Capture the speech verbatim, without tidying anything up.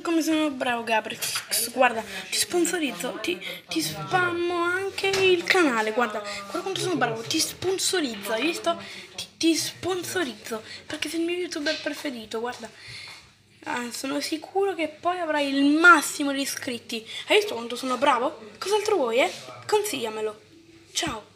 come sono bravo, Gabri. Guarda, ti sponsorizzo, ti, ti spammo anche il canale. Guarda, guarda quanto sono bravo. Ti sponsorizzo, hai visto? Ti, ti sponsorizzo perché sei il mio youtuber preferito. Guarda, ah, sono sicuro che poi avrai il massimo di iscritti. Hai visto quanto sono bravo? Cos'altro vuoi, eh? Consigliamelo. Ciao.